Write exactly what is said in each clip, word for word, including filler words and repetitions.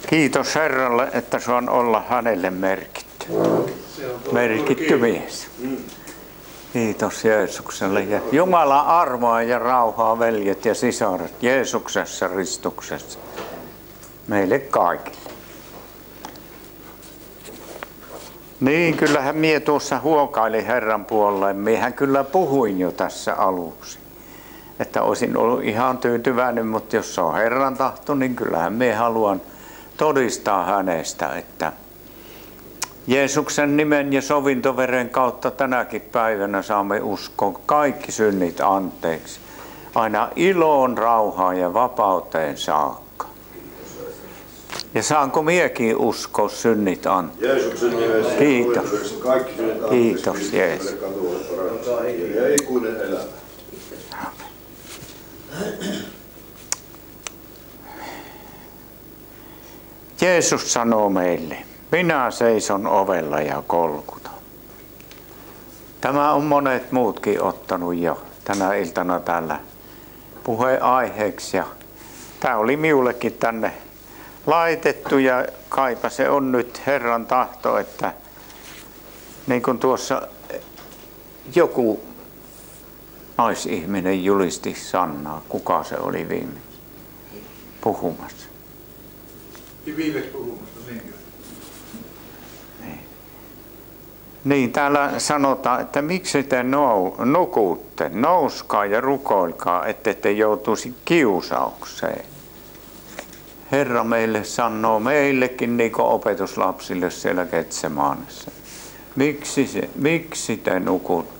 Kiitos Herralle, että saan olla hänelle merkitty. Merkitty mies. Kiitos Jeesukselle. Ja Jumalan armoa ja rauhaa, veljet ja sisaret, Jeesuksessa Ristuksessa. Meille kaikille. Niin, kyllähän mie tuossa huokailin Herran puolelle. Miehän kyllä puhuin jo tässä aluksi. Että olisin ollut ihan tyytyväinen, mutta jos se on Herran tahto, niin kyllähän mie haluan todistaa hänestä, että Jeesuksen nimen ja sovintoveren kautta tänäkin päivänä saamme uskoa kaikki synnit anteeksi. Aina iloon, rauhaan ja vapauteen saakka. Ja saanko miekin uskoa synnit anteeksi? Jeesuksen nimessä. Kiitos. Kaikki synnit anteeksi. Kiitos Jeesus. Ja ikuinen elämä. Jeesus sanoo meille, minä seison ovella ja kolkutan. Tämä on monet muutkin ottanut jo tänä iltana täällä puheenaiheeksi. Ja tämä oli minullekin tänne laitettu ja kaipa se on nyt Herran tahto, että niin kuin tuossa joku naisihminen julisti Sannaa, kuka se oli viime puhumassa. Viimeksi puhumassa, niinkö? Niin. Niin, täällä sanotaan, että miksi te nukutte, nouskaa ja rukoilkaa, ette te joutuisi kiusaukseen. Herra meille sanoo meillekin niin kuin opetuslapsille siellä Getsemaanessa. Miksi, se, miksi te nukutte?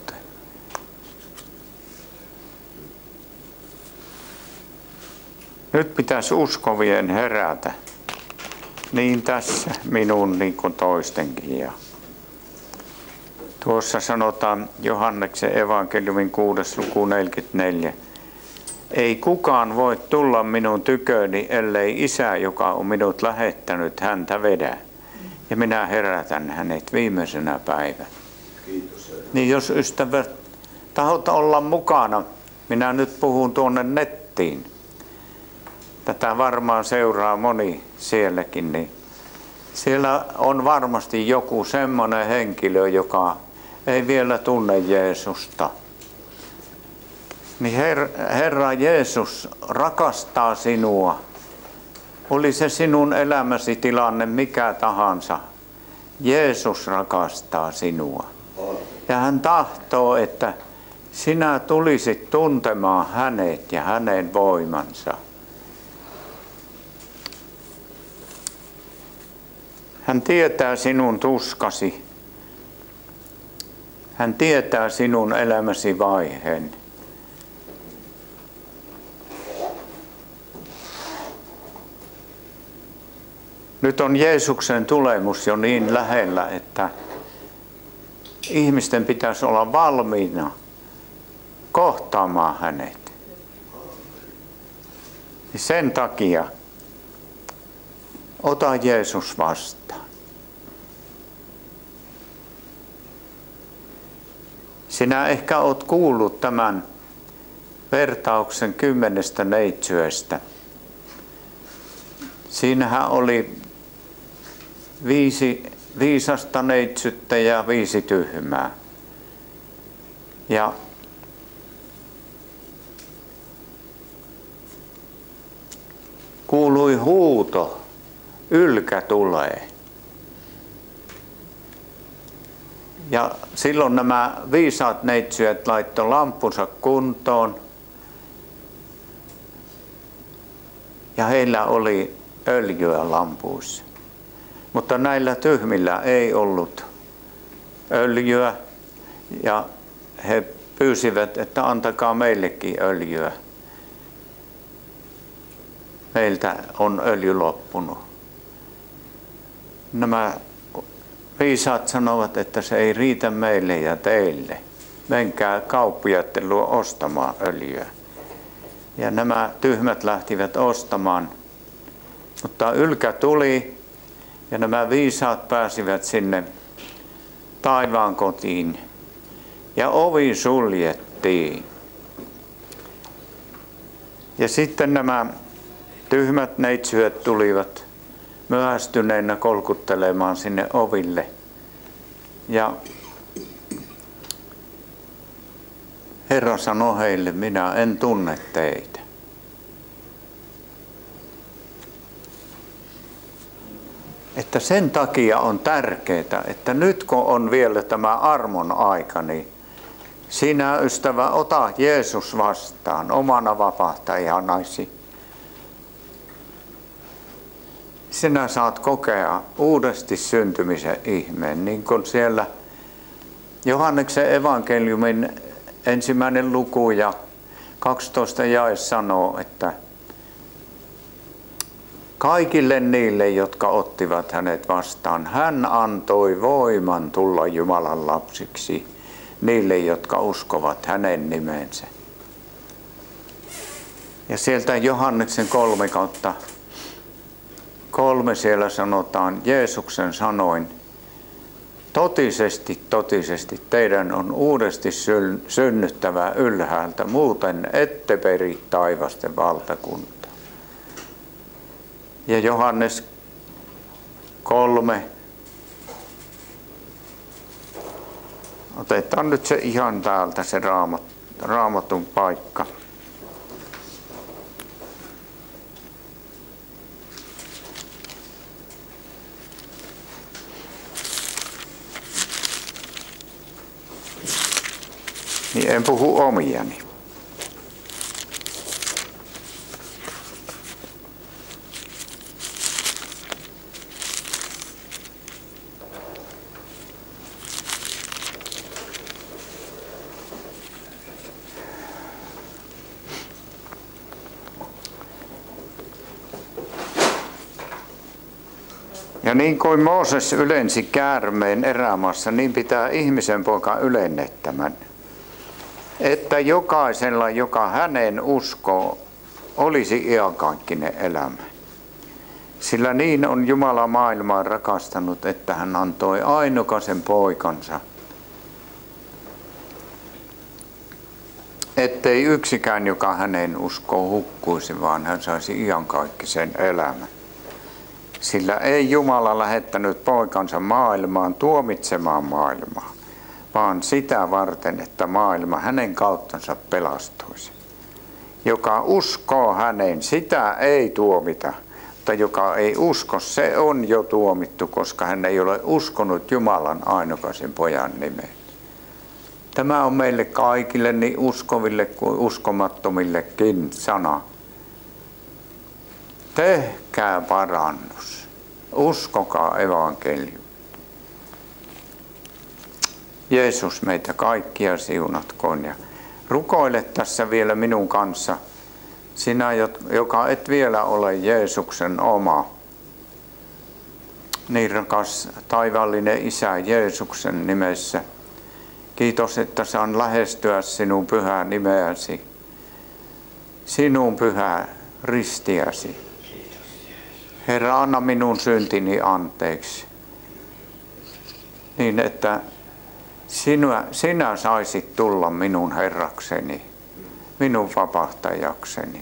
Nyt pitäisi uskovien herätä. Niin tässä minun niin kuin toistenkin. Ja tuossa sanotaan Johanneksen evankeliumin kuudes luku neljäkymmentäneljä. Ei kukaan voi tulla minun tyköni, ellei Isä, joka on minut lähettänyt, häntä vedä. Ja minä herätän hänet viimeisenä päivänä. Kiitos. Niin jos ystävät tahot olla mukana, minä nyt puhun tuonne nettiin. Tätä varmaan seuraa moni sielläkin, niin siellä on varmasti joku semmoinen henkilö, joka ei vielä tunne Jeesusta. Niin Her- Herra Jeesus rakastaa sinua. Oli se sinun elämäsi tilanne mikä tahansa. Jeesus rakastaa sinua. Ja hän tahtoo, että sinä tulisit tuntemaan hänet ja hänen voimansa. Hän tietää sinun tuskasi. Hän tietää sinun elämäsi vaiheen. Nyt on Jeesuksen tulemus jo niin lähellä, että ihmisten pitäisi olla valmiina kohtaamaan hänet. Sen takia ota Jeesus vastaan. Sinä ehkä olet kuullut tämän vertauksen kymmenestä neitsyöstä. Siinähän oli viisi viisasta neitsyttä ja viisi tyhmää. Ja kuului huuto, ylkä tulee. Ja silloin nämä viisaat neitsyöt laittoi lampunsa kuntoon. Ja heillä oli öljyä lampuissa. Mutta näillä tyhmillä ei ollut öljyä. Ja he pyysivät, että antakaa meillekin öljyä. Meiltä on öljy loppunut. Nämä viisaat sanovat, että se ei riitä meille ja teille. Menkää kauppiaiden luo ostamaan öljyä. Ja nämä tyhmät lähtivät ostamaan. Mutta ylkä tuli ja nämä viisaat pääsivät sinne taivaan kotiin. Ja ovi suljettiin. Ja sitten nämä tyhmät neitsyöt tulivat myöhästyneenä kolkuttelemaan sinne oville. Ja Herra sanoi heille, minä en tunne teitä. Että sen takia on tärkeää, että nyt kun on vielä tämä armon aika, niin sinä, ystävä, ota Jeesus vastaan omana vapahtajanasi. Sinä saat kokea uudesti syntymisen ihmeen, niin kuin siellä Johanneksen evankeliumin ensimmäinen luku ja kaksitoista jae sanoo, että kaikille niille, jotka ottivat hänet vastaan, hän antoi voiman tulla Jumalan lapsiksi, niille, jotka uskovat hänen nimensä. Ja sieltä Johanneksen kolme kautta kolme siellä sanotaan Jeesuksen sanoin, totisesti, totisesti teidän on uudesti synnyttävä ylhäältä, muuten ette peri taivasten valtakuntaa. Ja Johannes kolme. Otetaan nyt se ihan täältä se raamat, raamatun paikka. Niin en puhu omiani. Ja niin kuin Mooses ylensi käärmeen erämaassa, niin pitää ihmisen poika ylennettämän. Että jokaisella, joka hänen uskoo, olisi iankaikkinen elämä. Sillä niin on Jumala maailmaa rakastanut, että hän antoi ainokaisen poikansa, ettei yksikään, joka hänen uskoo, hukkuisi, vaan hän saisi iankaikkisen elämän. Sillä ei Jumala lähettänyt poikansa maailmaan tuomitsemaan maailmaa, vaan sitä varten, että maailma hänen kauttansa pelastuisi. Joka uskoo häneen, sitä ei tuomita, mutta joka ei usko, se on jo tuomittu, koska hän ei ole uskonut Jumalan ainokaisen pojan nimeen. Tämä on meille kaikille, niin uskoville kuin uskomattomillekin sana. Tehkää parannus, uskokaa evankelium. Jeesus meitä kaikkia siunatkoon ja rukoile tässä vielä minun kanssa, sinä, joka et vielä ole Jeesuksen oma. Niin rakas taivaallinen Isä Jeesuksen nimessä, kiitos, että saan lähestyä sinun pyhää nimeäsi, sinun pyhää ristiäsi. Herra, anna minun syntini anteeksi, niin että sinä, sinä saisit tulla minun Herrakseni, minun vapahtajakseni.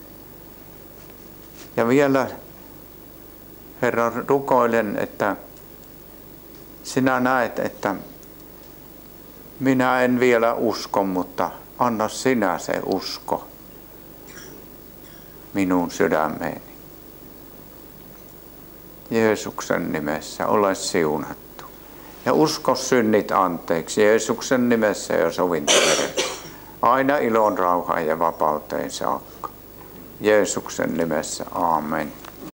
Ja vielä, Herra, rukoilen, että sinä näet, että minä en vielä usko, mutta anna sinä se usko minun sydämeeni. Jeesuksen nimessä ole siunattu. Ja usko synnit anteeksi Jeesuksen nimessä ja sovintoveressä. Aina ilon, rauhaan ja vapauteen saakka. Jeesuksen nimessä, aamen.